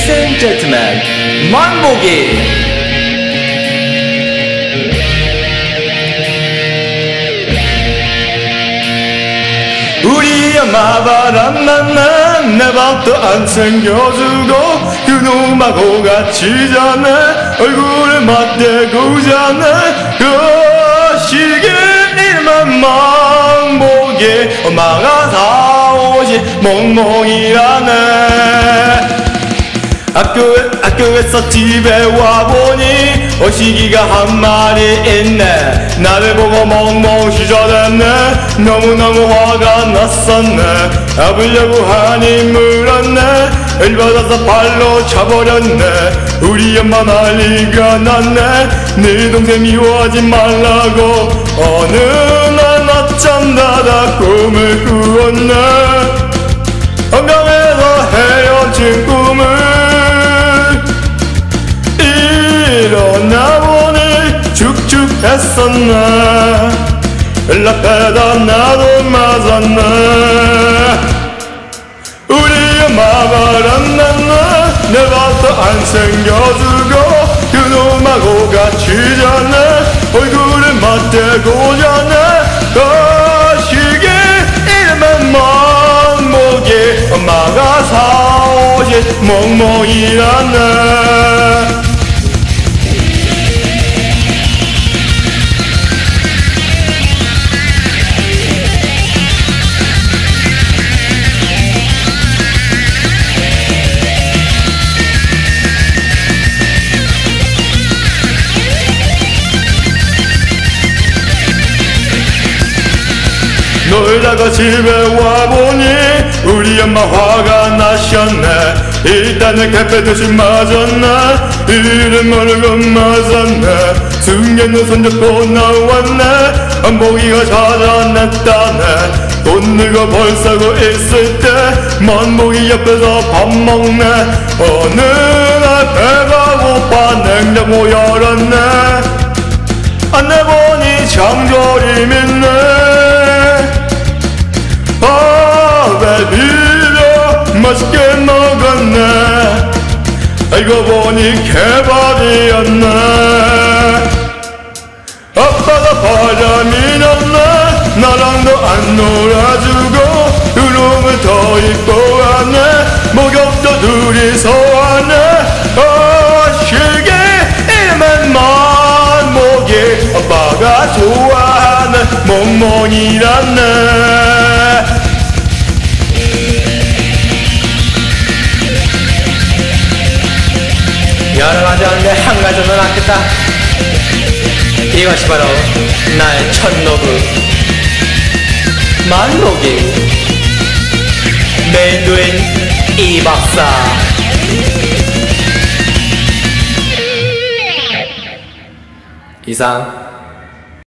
Ladies and gentlemen, 만보기. 우리 엄마가 만나 내 밥도 안 챙겨주고 그놈하고 같이 자네 얼굴을 맞대고 자네 그 시계 일만 망보게 엄마가 사오신 멍멍이라네. 학교에서 집에 와보니 어시기가 한 마리 있네. 나를 보고 멍멍 휘저댔네. 너무너무 화가 났었네. 잡으려고 하니 물었네. 열받아서 발로 차버렸네. 우리 엄마 난리가 났네. 네 동생 미워하지 말라고 어느 날 낮잠 자다 꿈을 꾸었네. 건강해서 헤어진 꿈을 일어나 보니 축축했었네. 연락해다 나도 맞았네. 우리 엄마가 만났네. 내 밥도 안 챙겨주고 그놈하고 같이 자네. 얼굴을 맞대고 자네. 거시기 이름은 멍멍이 엄마가 사오신 멍멍이라네. 놀다가 집에 와보니 우리 엄마 화가 나셨네. 일단은 캐페듯이 맞았네. 이름 모르고 맞았네. 승객은 손잡고 나왔네. 만보기가 찾아냈다네. 돈 내고 벌 사고 있을 때 만보기 옆에서 밥 먹네. 어느 날 배가 고파 냉장고 열었네. 안 내보니 장조림 있네. 밥에 비벼 맛있게 먹었네. 알고 보니 개밥이었네. 아빠가 바람이 났네. 나랑도 안 놀아주고 그놈을 더 입고 가네. 목욕도 둘이서 하네. 시계 이름은 만보기 아빠가 좋아하는 멍멍이라네. 여러 가지 하는데 한 가지는 낫겠다. 이것이 바로 나의 첫 노브 만보기. 메인도인 이 박사. 이상